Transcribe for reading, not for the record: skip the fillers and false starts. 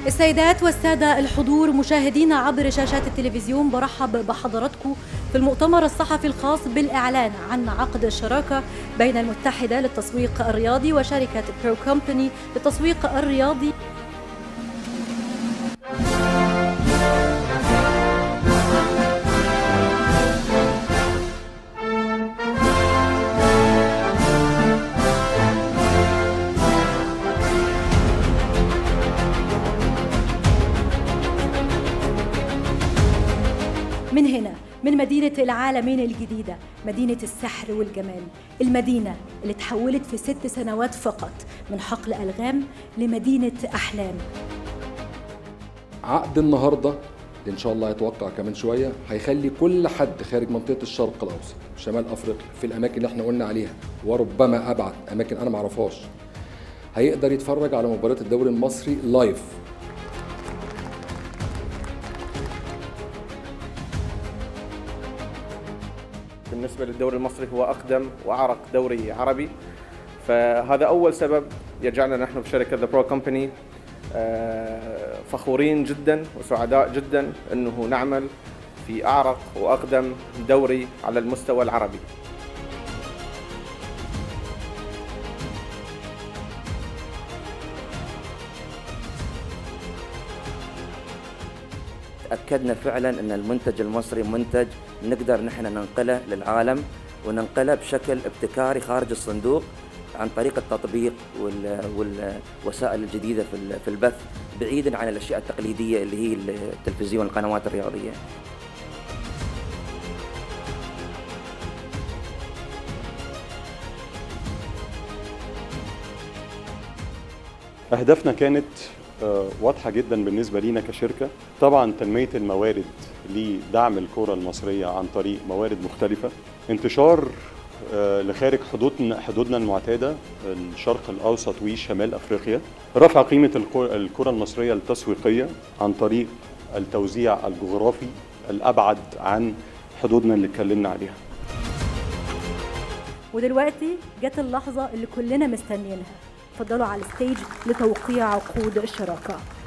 السيدات والسادة الحضور مشاهدينا عبر شاشات التلفزيون، برحب بحضراتكم في المؤتمر الصحفي الخاص بالإعلان عن عقد الشراكة بين المتحدة للتسويق الرياضي وشركة برو كومباني للتسويق الرياضي. من هنا، من مدينة العالمين الجديدة، مدينة السحر والجمال، المدينة اللي تحولت في 6 سنوات فقط من حقل ألغام لمدينة أحلام. عقد النهاردة إن شاء الله يتوقع كمان شوية هيخلي كل حد خارج منطقة الشرق الأوسط شمال أفريقيا في الأماكن اللي احنا قلنا عليها وربما أبعد أماكن أنا معرفهاش هيقدر يتفرج على مباراة الدوري المصري لايف. بالنسبة للدوري المصري هو أقدم وأعرق دوري عربي، فهذا أول سبب يجعلنا نحن في شركة The Pro Company فخورين جدا وسعداء جدا أنه نعمل في أعرق وأقدم دوري على المستوى العربي. أكدنا فعلا أن المنتج المصري منتج نقدر نحن ننقله للعالم وننقله بشكل ابتكاري خارج الصندوق عن طريق التطبيق والوسائل الجديدة في البث، بعيدا عن الأشياء التقليدية اللي هي التلفزيون والقنوات الرياضية. أهدافنا كانت واضحة جدا بالنسبة لينا كشركة. طبعا تنمية الموارد لدعم الكرة المصرية عن طريق موارد مختلفة، انتشار لخارج حدودنا المعتادة الشرق الأوسط وشمال أفريقيا، رفع قيمة الكرة المصرية التسويقية عن طريق التوزيع الجغرافي الأبعد عن حدودنا اللي اتكلمنا عليها. ودلوقتي جت اللحظة اللي كلنا مستنيينها، اتفضلوا على الستيج لتوقيع عقود الشراكة.